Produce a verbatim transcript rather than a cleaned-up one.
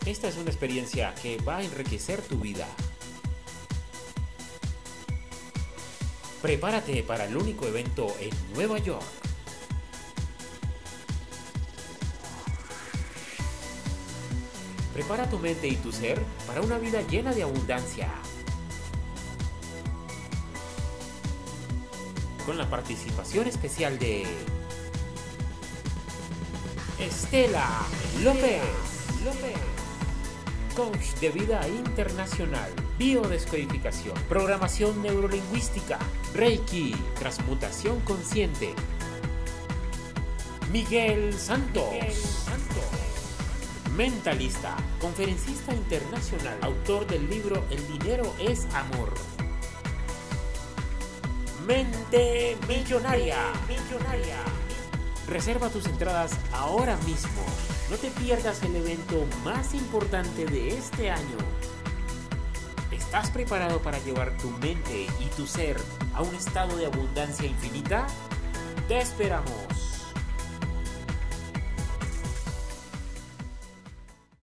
Esta es una experiencia que va a enriquecer tu vida. Prepárate para el único evento en Nueva York. Prepara tu mente y tu ser para una vida llena de abundancia. Con la participación especial de Estela López, López, coach de vida internacional, biodescodificación, programación neurolingüística, Reiki, transmutación consciente. Miguel Santos, Miguel Santos, mentalista, conferencista internacional, autor del libro El dinero es amor. Mente millonaria, millonaria. Reserva tus entradas ahora mismo. No te pierdas el evento más importante de este año. ¿Estás preparado para llevar tu mente y tu ser a un estado de abundancia infinita? Te esperamos.